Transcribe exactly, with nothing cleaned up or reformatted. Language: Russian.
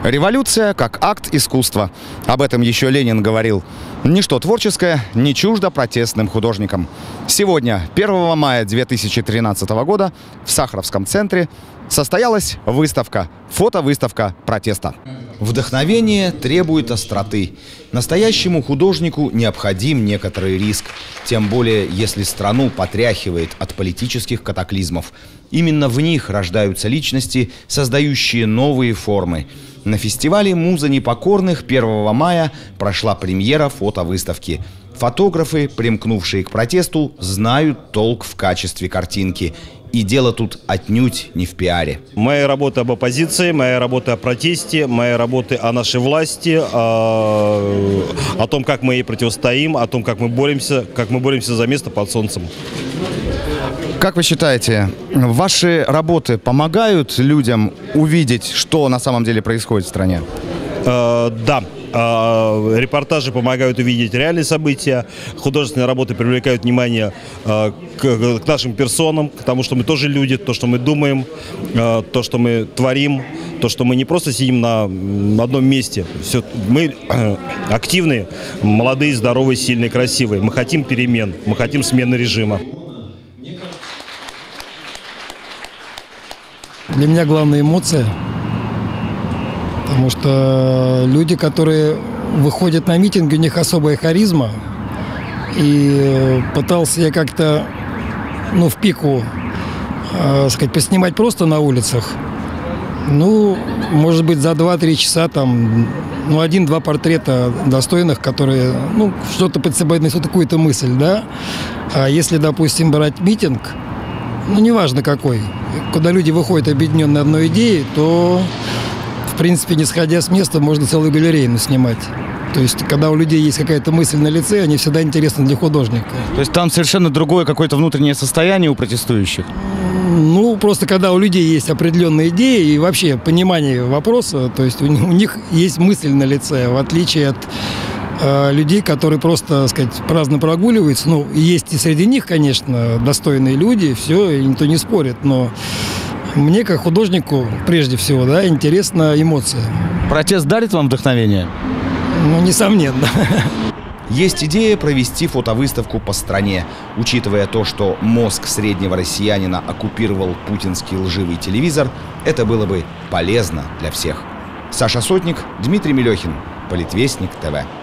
Революция как акт искусства. Об этом еще Ленин говорил. Ничто творческое не чуждо протестным художникам. Сегодня, первого мая две тысячи тринадцатого года, в Сахаровском центре состоялась выставка, фотовыставка протеста. Вдохновение требует остроты. Настоящему художнику необходим некоторый риск. Тем более, если страну потряхивает от политических катаклизмов. Именно в них рождаются личности, создающие новые формы. На фестивале «Муза непокорных» первого мая прошла премьера фотовыставки. Фотографы, примкнувшие к протесту, знают толк в качестве картинки. И дело тут отнюдь не в пиаре. Моя работа об оппозиции, моя работа о протесте, моя работа о нашей власти, о, о том, как мы ей противостоим, о том, как мы боремся, как мы боремся за место под солнцем. Как вы считаете, ваши работы помогают людям увидеть, что на самом деле происходит в стране? Э, да. Репортажи помогают увидеть реальные события, художественные работы привлекают внимание к, к нашим персонам, к тому, что мы тоже люди, то, что мы думаем, то, что мы творим, то, что мы не просто сидим на одном месте. Все, мы активные, молодые, здоровые, сильные, красивые. Мы хотим перемен, мы хотим смены режима. Для меня главная эмоция. Потому что люди, которые выходят на митинги, у них особая харизма. И пытался я как-то, ну, в пику, э, сказать, поснимать просто на улицах. Ну, может быть, за два-три часа там, ну, один-два портрета достойных, которые, ну, что-то под собой несут, какую-то мысль, да. А если, допустим, брать митинг, ну, неважно какой, куда люди выходят объединенные одной идеей, то... В принципе, не сходя с места, можно целую галерею снимать. То есть, когда у людей есть какая-то мысль на лице, они всегда интересны для художника. То есть там совершенно другое какое-то внутреннее состояние у протестующих? Ну, просто когда у людей есть определенные идеи и вообще понимание вопроса, то есть у, у них есть мысль на лице, в отличие от э, людей, которые просто, так сказать, праздно прогуливаются. Ну, есть и среди них, конечно, достойные люди, все, и никто не спорит, но... Мне, как художнику, прежде всего, да, интересна эмоция. Протест дарит вам вдохновение? Ну, несомненно. Есть идея провести фотовыставку по стране. Учитывая то, что мозг среднего россиянина оккупировал путинский лживый телевизор, это было бы полезно для всех. Саша Сотник, Дмитрий Мелехин, Политвестник ТВ.